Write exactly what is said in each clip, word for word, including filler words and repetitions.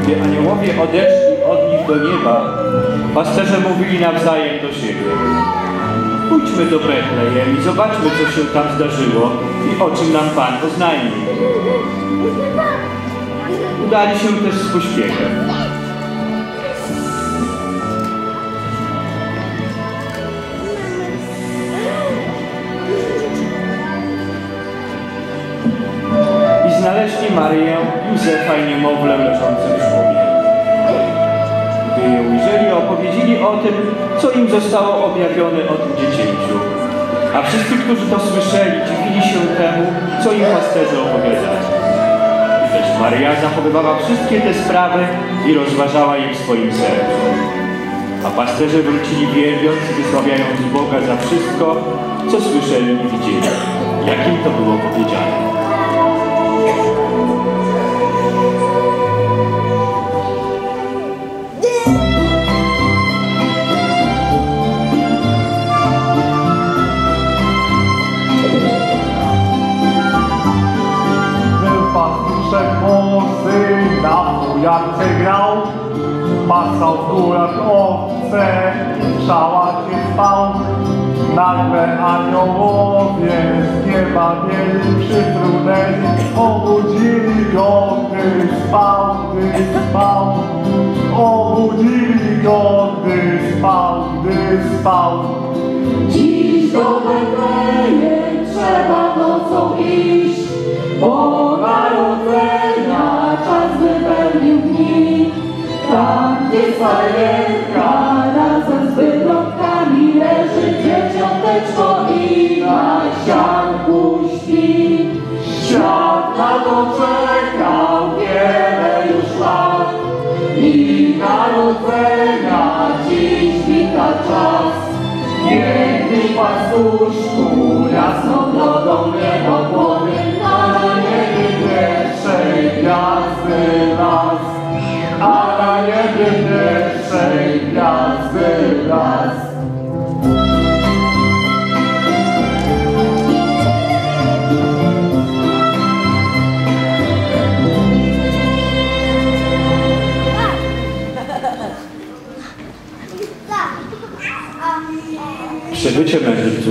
Gdy aniołowie odeszli od nich do nieba, pasterze mówili nawzajem do siebie: pójdźmy do Betlejem i zobaczmy, co się tam zdarzyło i o czym nam Pan oznajmił. Udali się też z pośpiechem. I znaleźli Maryję, Józefa i niemowlę leżące w żłobie. Gdy je ujrzeli, opowiedzieli o tym, co im zostało objawione o tym dziecięciu. A wszyscy, którzy to słyszeli, dziwili się temu, co im pasterze opowiadali. Lecz Maryja zachowywała wszystkie te sprawy i rozważała je w swoim sercu. A pasterze wrócili wielbiąc i wysławiając Boga za wszystko, co słyszeli i widzieli, jak im to było powiedziane. Głosy na fujance grał, pasał w górach owce, w szałacie spał. Nagle aniołowie z nieba mieli przyfrunęli, obudzili go, gdy spał, gdy spał. Obudzili go, gdy spał, gdy spał. Dziś do Betlejem trzeba nocą iść, bo narodzenia czas wypełnił dni. Tam, gdzie sajenka razem z bydlątkami leży dzieciąteczko i na sianku śpi. Świat na to czekał wiele już lat i narodzenia dziś wita czas. Piękny pastuszku, jasną drogą niebo płonie, na niebie pierwszej gwiazdy las, a na niebie pierwszej gwiazdy las. Przybycie mędrców.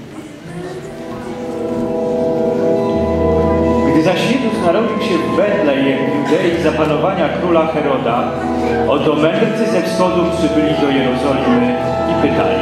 Gdy zaś Jezus narodził się w Betlejem, w Judei za panowania króla Heroda, oto mędrcy ze wschodu przybyli do Jerozolimy i pytali: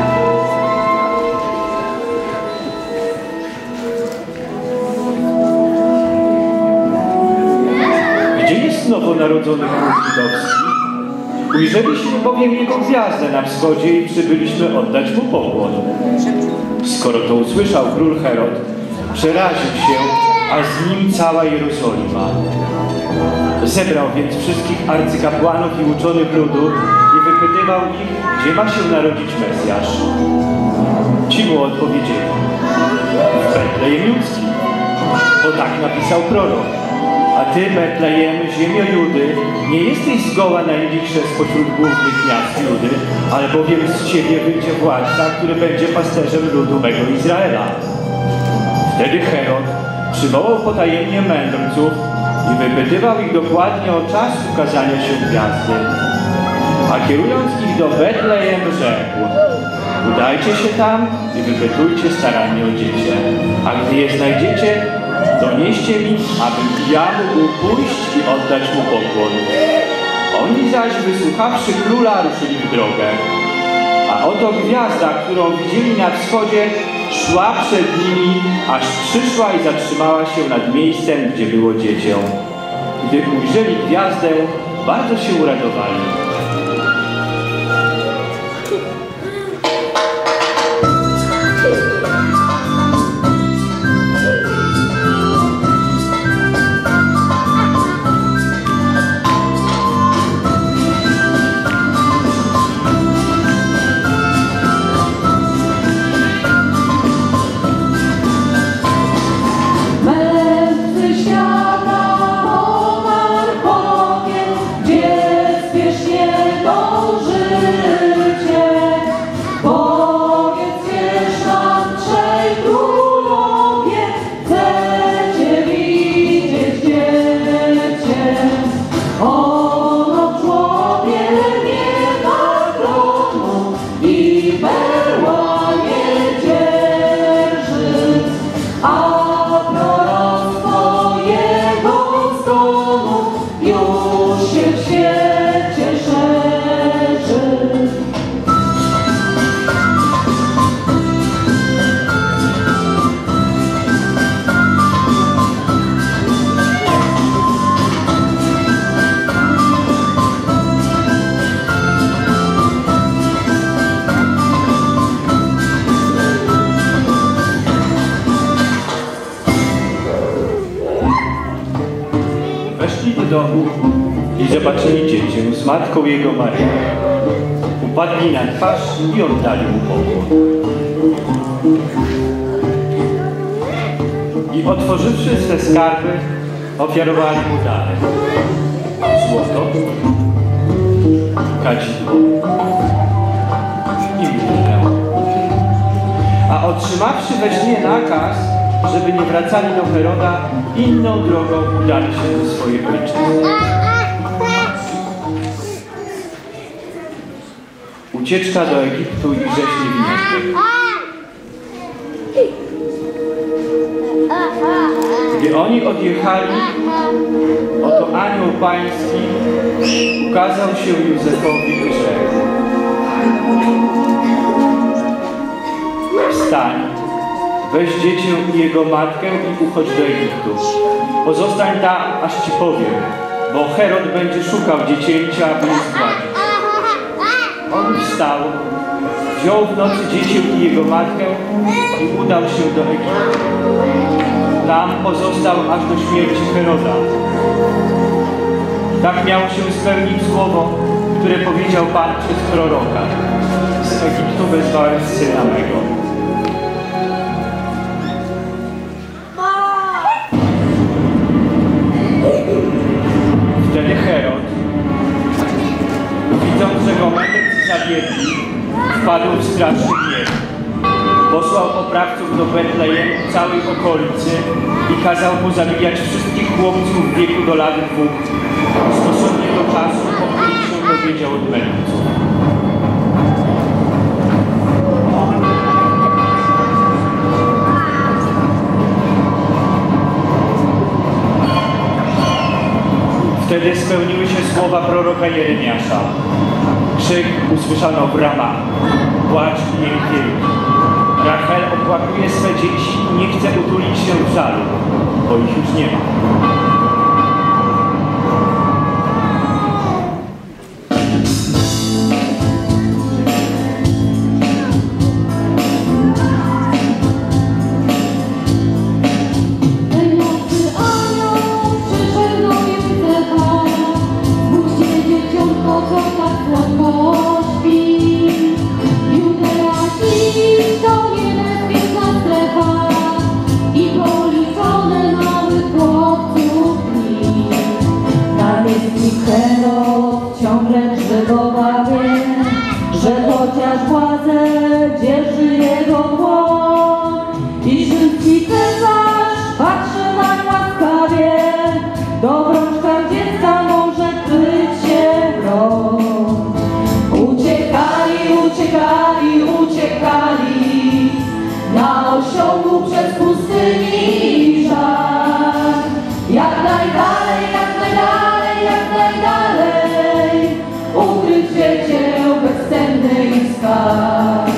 gdzie jest nowonarodzony król żydowski? Ujrzeliśmy bowiem jego gwiazdę na wschodzie i przybyliśmy oddać mu pokłon. Skoro to usłyszał król Herod, przeraził się, a z nim cała Jerozolima. Zebrał więc wszystkich arcykapłanów i uczonych ludu i wypytywał ich, gdzie ma się narodzić Mesjasz. Ci mu odpowiedzieli: w Betlejem Judzkim, bo tak napisał prorok. A ty, Betlejem, ziemio Judy, nie jesteś zgoła najmniejsze spośród głównych miast Judy, albowiem z ciebie wyjdzie władca, który będzie pasterzem ludu mego Izraela. Wtedy Herod przywołał potajemnie mędrców i wypytywał ich dokładnie o czas ukazania się gwiazdy. A kierując ich do Betlejem, rzekł: udajcie się tam i wypytujcie starannie o dziecię, a gdy je znajdziecie, donieście mi, abym ja mógł pójść i oddać mu pokłon. Oni zaś, wysłuchawszy króla, ruszyli w drogę. A oto gwiazda, którą widzieli na wschodzie, szła przed nimi, aż przyszła i zatrzymała się nad miejscem, gdzie było dziecię. Gdy ujrzeli gwiazdę, bardzo się uradowali. Świata, o Markowie, gdzie spiesznie weszli do domu i zobaczyli dziecię z matką jego Maryją. Upadli na twarz i oddali mu pokłon. I otworzywszy swe skarby, ofiarowali mu darek: złoto, kadzidło i mirrę. A otrzymawszy we śnie nakaz, żeby nie wracali do Heroda, inną drogą udali się do swojej ojczyzny. Ucieczka do Egiptu i rzeź niewinnych. Gdy oni odjechali, oto anioł pański ukazał się Józefowi i rzekł: wstań, weź dziecię i jego matkę i uchodź do Egiptu. Pozostań tam, aż ci powiem, bo Herod będzie szukał dziecięcia, aby je zgładzić. On wstał, wziął w nocy dziecię i jego matkę i udał się do Egiptu. Tam pozostał aż do śmierci Heroda. Tak miało się spełnić słowo, które powiedział Pan przez proroka: z Egiptu wezwałem syna mego. Wtedy Herod, widząc, że go mędrcy zawiedli, wpadł w straszny gniew. Posłał oprawców do Betlejem i całej okolicy i kazał pozabijać wszystkich chłopców w wieku do lat dwóch, stosownie do czasu, o którym się dowiedział od mędrców. Wtedy spełniły się słowa proroka Jeremiasza. Krzyk usłyszano w Ramach, płacz i jęk wielki. Rachel opłakuje swe dzieci i nie chce utulić się w żalu, bo ich już nie ma. Herod ciągle przygotowie, że chociaż władzę dzierży jego dłoń i rzymski cesarz patrzy nań łaskawie, do rączkach dziecka może kryć się broń. Uciekali, uciekali, uciekali na osiołku przez pustyni żar, jak najdalej, jak najdalej, jak najdalej, ukryć dziecię bezcenny ich skarb.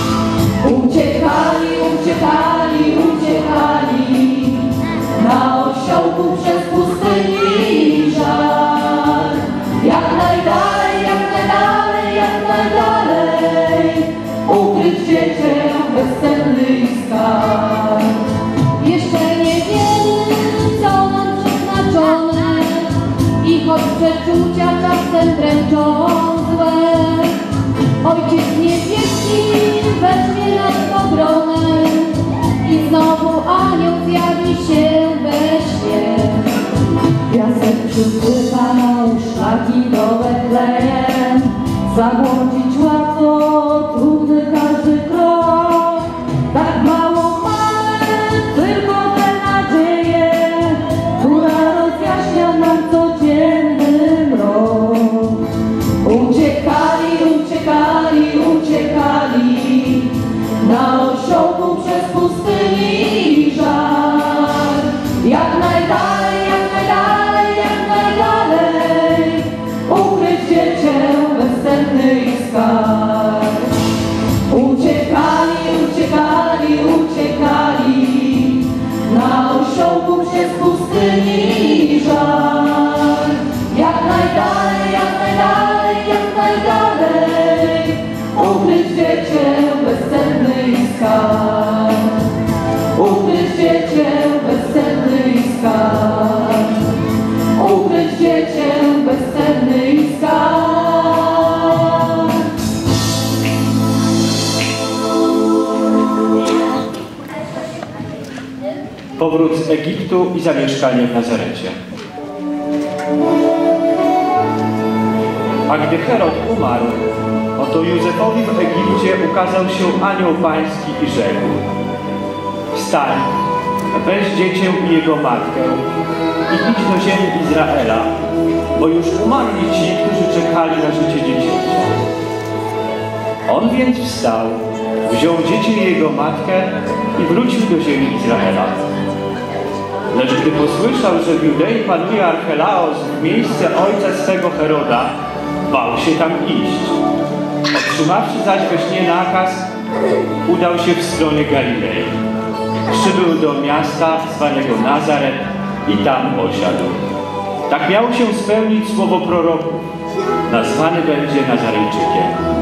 Uciekali, uciekali, uciekali na osiołku przez pustyni żar, jak najdalej, jak najdalej, jak najdalej, ukryć dziecię bezcenny ich skarb. Jeszcze nie wiemy, co nam przeznaczone, i choć przeczucia czasem dręczą złe, Ojciec Niebieski weźmie nas w obronę i znowu anioł zjawi się we śnie. Piasek przysypał szlaki do Betlejem, zabłądzić łatwo, trudny każdy krok. Tak mało mamy, tylko tę nadzieję, która rozjaśnia nam codzienny mrok. Uciekali, uciekali, uciekali na osiołku przez pustyni żar, jak najdalej, jak najdalej, jak najdalej, ukryć dziecię bezcenny ich skarb. Uciekali, uciekali, uciekali na osiołku przez pustyni żar, jak najdalej, jak najdalej, jak najdalej, ukryć dziecię bezcenny ich skarb. Ukryć dziecię bezcenny ich skarb. znajdzie cię bezcenny skarb. Powrót z Egiptu i zamieszkanie w Nazarecie. A gdy Herod umarł, oto Józefowi w Egipcie ukazał się anioł pański i rzekł: wstań, weź dziecię i jego matkę i idź do ziemi Izraela, bo już umarli ci, którzy czekali na życie dziecięcia. On więc wstał, wziął dziecię i jego matkę i wrócił do ziemi Izraela. Lecz gdy posłyszał, że w Judei panuje Archelaos w miejsce ojca swego Heroda, bał się tam iść. Otrzymawszy zaś we śnie nakaz, udał się w stronę Galilei. Przybył do miasta zwanego Nazaret i tam osiadł. Tak miało się spełnić słowo proroków: nazwany będzie Nazarejczykiem.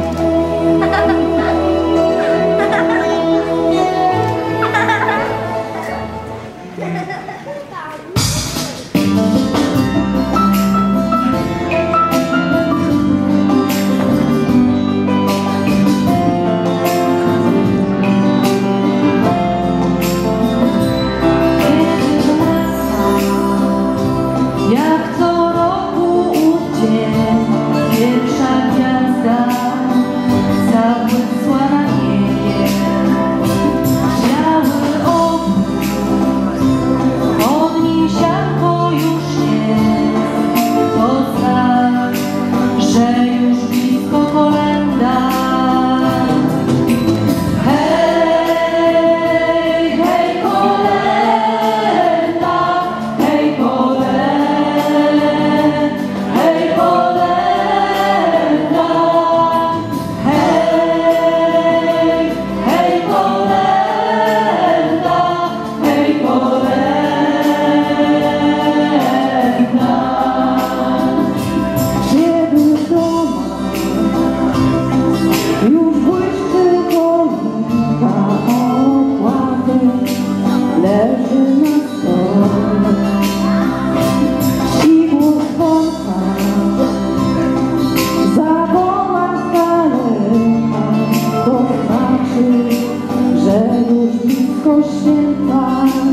Jak co roku ów dzień, pierwsza gwiazda zabłysła na niebie. Biały obłok, pod nim siarko już jest, to znak, że już blisko kolenda. Hej, hej kolenda, hej kolenda. Hej kolenda, hej, hej kolenda, hej kolenda. Kiedy w domach już błyszczy choinka, a opłatek leży na stole. I głos dzwonka zawoła z daleka, to znaczy, że już blisko święta.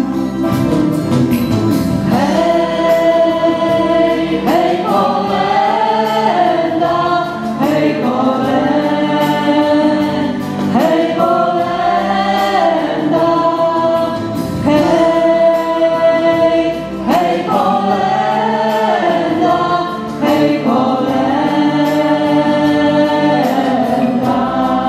Hej, hej kolenda, hej kolenda, hej kolenda, hej, hej kolenda, hej kolenda.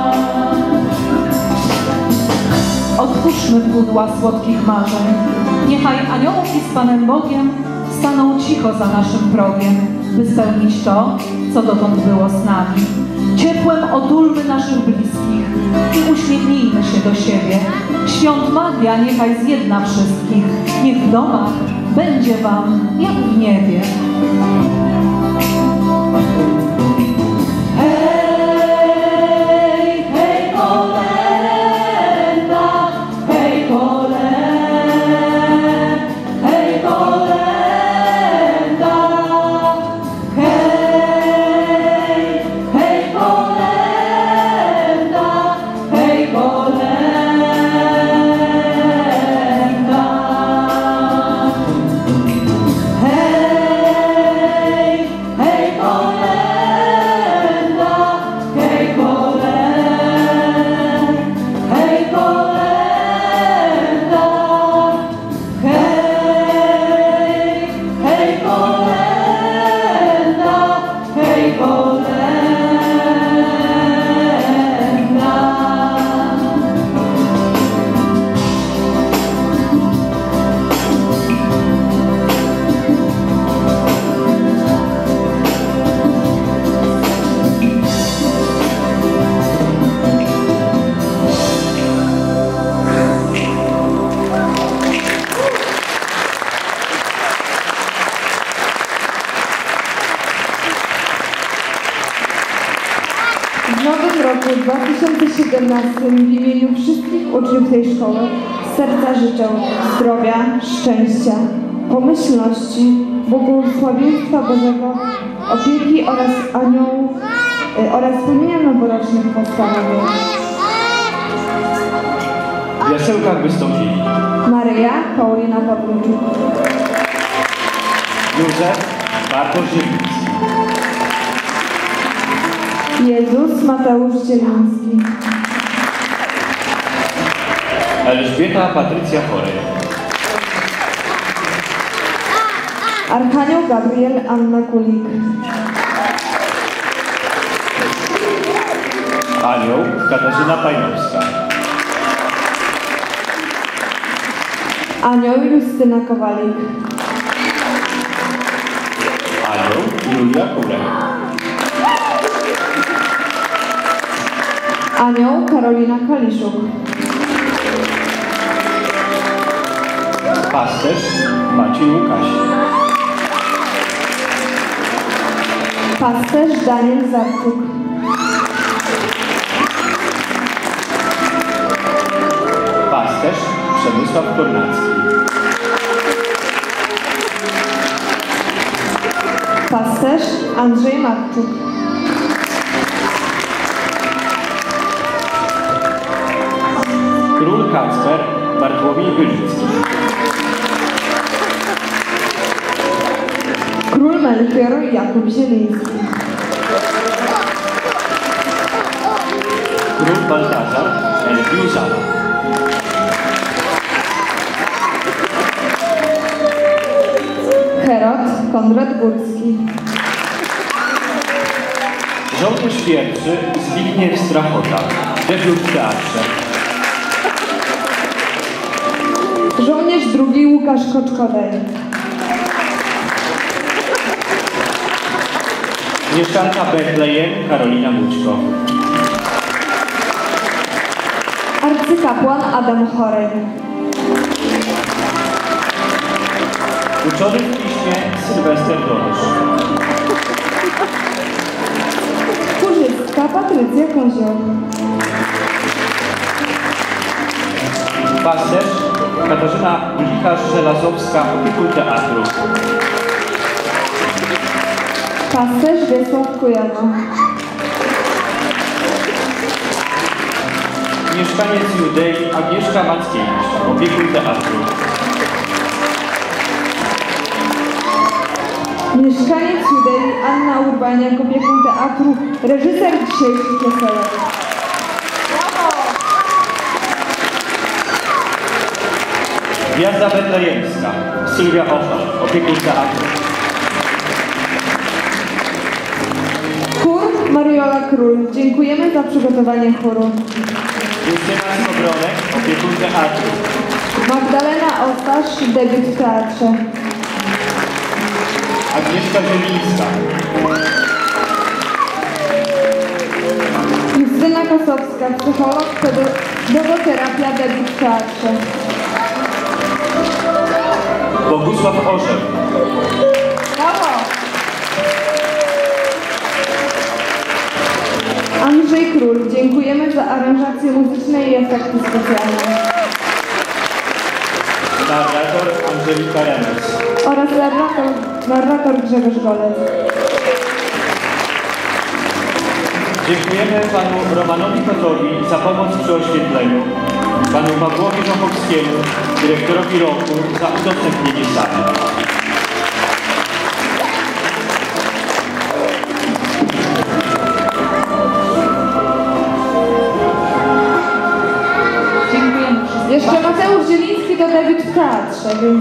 Otwórzmy pudła słodkich marzeń. Niechaj aniołki z Panem Bogiem staną cicho za naszym progiem, by spełnić to, co dotąd było z nami. Ciepłem otulmy naszych bliskich i uśmiechnijmy się do siebie. Świąt magia niechaj zjedna wszystkich. Niech w domach będzie wam jak w niebie. Hej, hej kolenda, hej kolenda, hej kolenda, hej, hej kolenda, hej kolenda. Hej, hej kolenda, hej kolenda, hej kolenda, hej, hej kolenda, hej kolenda. W nowym roku dwa tysiące siedemnastym w imieniu wszystkich uczniów tej szkoły z serca życzę zdrowia, szczęścia, pomyślności błogosławieństwa Bożego, opieki oraz aniołów y, oraz spełnienia noworocznych postanowień. W jasełkach wystąpili Maryja Paulina Pawluczuk, Józef Bartosz Zieliński, Jezus Mateusz Zieliński, Elżbieta Patrycja Chorej, Archanioł Gabriel Anna Kulik, Anioł Katarzyna Pajnowska, Anioł Justyna Kowalik, Anioł Julia Kurek, Anioł Karolina Kaliszuk, pasterz Maciej Łukasz, pasterz Daniel Zarczuk, pasterz Przemysław Kornacki, pasterz Andrzej Marczuk, król Kacper Bartłomiej Wylicki, król Melchior Jakub Zieliński, król Baltazar Elfiu Zala, Herod Konrad Górski, żołnierz pierwszy Zbigniew Strachota, debiut w teatrze, żołnierz drugi Łukasz Koczkodej, mieszkanka Betlejem Karolina Bućko, arcykapłan Adam Chorej, uczony w piśmie Sylwester Dorosz, chórzystka Patrycja Kozioł, pasterz Katarzyna Blicharz-Żelazowska, opiekun teatru, pasterz Wiesław Kujano, mieszkaniec Judei Agnieszka Mackiewicz, opiekun teatru, mieszkaniec Judei Anna Urbaniak, opiekun teatru, reżyser dzisiejszych weselek. Gwiazda Betlejemska Sylwia Ochal, opiekun teatru, Chór Mariola Król. Dziękujemy za przygotowanie chóru. Justyna Skowronek, opiekun teatru, Magdalena Ostasz, debiut w teatrze. Agnieszka Zielińska, Justyna Kosowska, psycholog, pedoterapia, debiut w teatrze. Bogusław Orzeł, Brawo! Andrzej Król. Dziękujemy za aranżacje muzyczne i efekty specjalne. narrator Angelika Remes, Oraz narrator, narrator Grzegorz Golec. dziękujemy panu Romanowi Kotowi za pomoc przy oświetleniu, panu Pawłowi Żochowskiemu, dyrektorowi roku, za udostępnienie sali. Dziękujemy wszystkim. Jeszcze Mateusz Zieliński to debiut w teatrze, więc...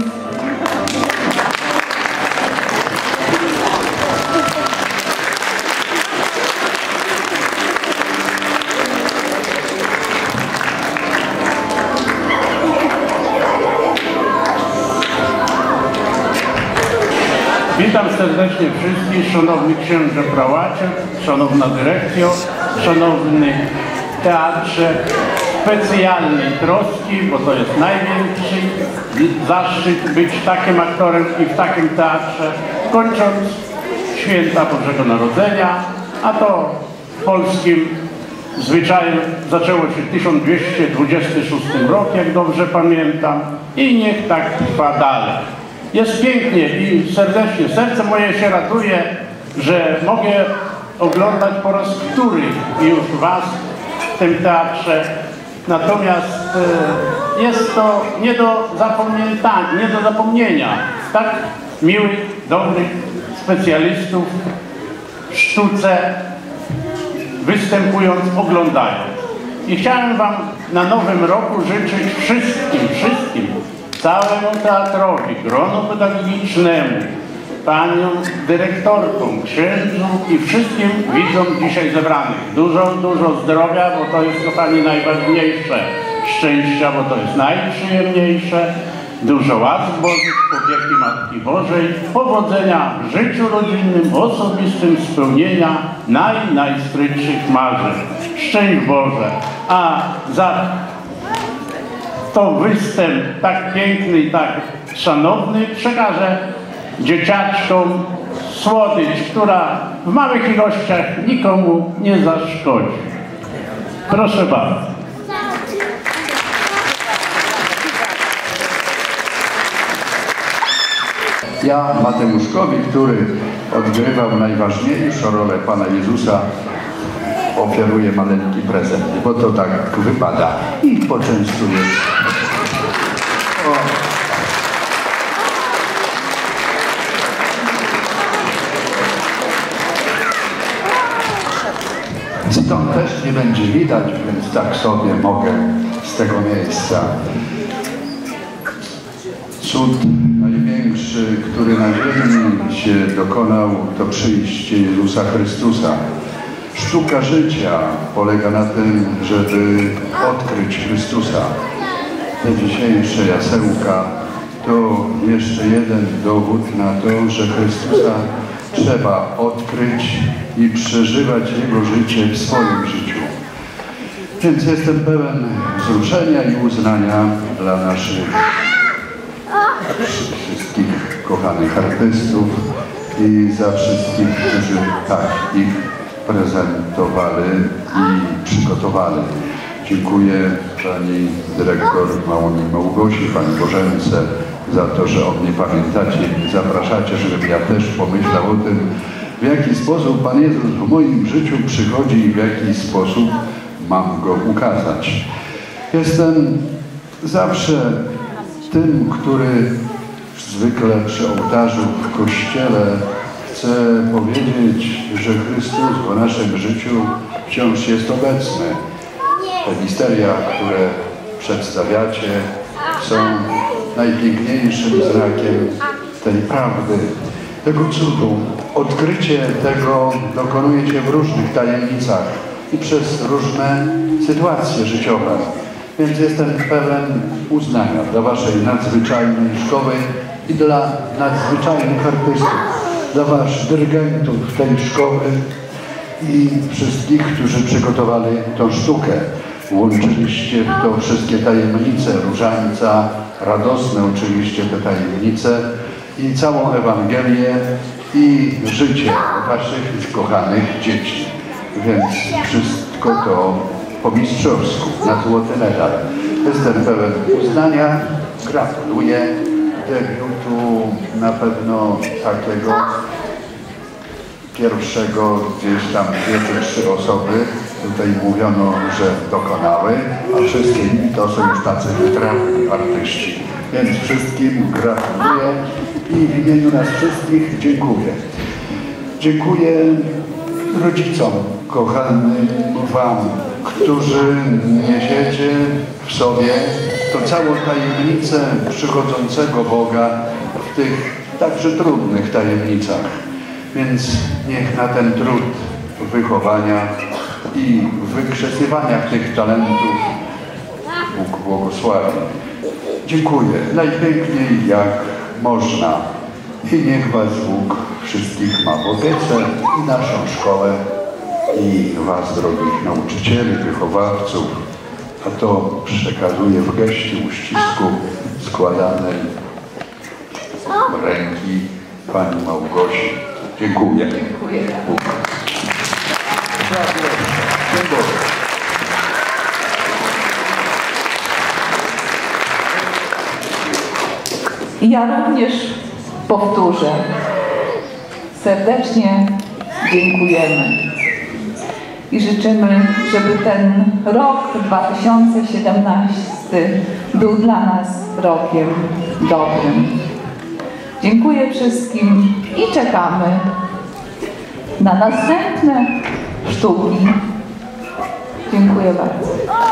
Witam serdecznie wszystkich, szanowny księże prałacie, szanowna dyrekcjo, szanowny teatrze specjalnej troski, bo to jest największy zaszczyt być takim aktorem i w takim teatrze, kończąc święta Bożego Narodzenia, a to w polskim zwyczaju zaczęło się tysiąc dwieście dwudziestym szóstym rok, jak dobrze pamiętam, i niech tak trwa dalej. Jest pięknie i serdecznie. Serce moje się ratuje, że mogę oglądać po raz któryś już Was w tym teatrze. Natomiast e, jest to nie do zapomnienia, nie do zapomnienia tak miłych, dobrych specjalistów w sztuce, występując, oglądając. I chciałem Wam na nowym roku życzyć wszystkim, wszystkim, całemu teatrowi, gronu pedagogicznemu, paniom dyrektorkom, księdzu i wszystkim widzom dzisiaj zebranych. Dużo, dużo zdrowia, bo to jest, kochani, najważniejsze. Szczęścia, bo to jest najprzyjemniejsze. Dużo łask Bożych, opieki Matki Bożej, powodzenia w życiu rodzinnym, osobistym, spełnienia naj, najskrytszych marzeń. Szczęść Boże. A za to występ tak piękny i tak szanowny przekażę dzieciaczkom słodycz, która w małych ilościach nikomu nie zaszkodzi. Proszę bardzo. Ja, Mateuszkowi, który odgrywał najważniejszą rolę Pana Jezusa, ofiaruję maleńki prezent, bo to tak wypada i poczęstuję. O. Stąd też nie będzie widać, więc tak sobie mogę z tego miejsca. Cud największy, który na ziemi się dokonał, to przyjście Jezusa Chrystusa. Sztuka życia polega na tym, żeby odkryć Chrystusa. Te dzisiejsze jasełka to jeszcze jeden dowód na to, że Chrystusa trzeba odkryć i przeżywać Jego życie w swoim życiu. Więc jestem pełen wzruszenia i uznania dla naszych wszystkich kochanych artystów i za wszystkich, którzy tak ich prezentowali i przygotowali. Dziękuję pani dyrektor Małgosi, pani Bożence za to, że o mnie pamiętacie i zapraszacie, żebym ja też pomyślał o tym, w jaki sposób Pan Jezus w moim życiu przychodzi i w jaki sposób mam Go ukazać. Jestem zawsze tym, który zwykle przy ołtarzu w kościele chce powiedzieć, że Chrystus w naszym życiu wciąż jest obecny. Te misteria, które przedstawiacie, są najpiękniejszym znakiem tej prawdy, tego cudu. Odkrycie tego dokonuje się w różnych tajemnicach i przez różne sytuacje życiowe. Więc jestem pełen uznania dla waszej nadzwyczajnej szkoły i dla nadzwyczajnych artystów, dla waszych dyrygentów tej szkoły i wszystkich, którzy przygotowali tą sztukę. Włączyliście w to wszystkie tajemnice różańca, radosne oczywiście te tajemnice i całą Ewangelię i życie waszych kochanych dzieci. Więc wszystko to po mistrzowsku, na złoty medal. Jestem pełen uznania, gratuluję debiutu na pewno takiego pierwszego, gdzieś tam dwie czy trzy osoby tutaj mówiono, że dokonały, a wszystkie inni to są już tacy wytrawni artyści. Więc wszystkim gratuluję i w imieniu nas wszystkich dziękuję. Dziękuję rodzicom, kochanym wam, którzy niesiecie w sobie to całą tajemnicę przychodzącego Boga w tych także trudnych tajemnicach. Więc niech na ten trud wychowania i wykrzesywania tych talentów Bóg błogosławi. Dziękuję najpiękniej jak można i niech was Bóg wszystkich ma w opiece i naszą szkołę i was, drogich nauczycieli, wychowawców, a to przekazuję w geście uścisku składanej ręki pani Małgosi. Dziękuję. Dziękuję. Dziękuję. I ja również powtórzę. Serdecznie dziękujemy i życzymy, żeby ten rok dwa tysiące siedemnasty był dla nas rokiem dobrym. Dziękuję wszystkim i czekamy na następne sztuki. Dziękuję bardzo.